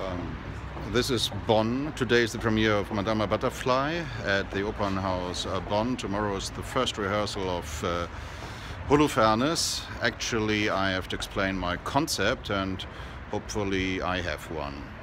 This is Bonn. Today is the premiere of Madame Butterfly at the Opernhaus Bonn. Tomorrow is the first rehearsal of Holofernes. Actually, I have to explain my concept, and hopefully I have one.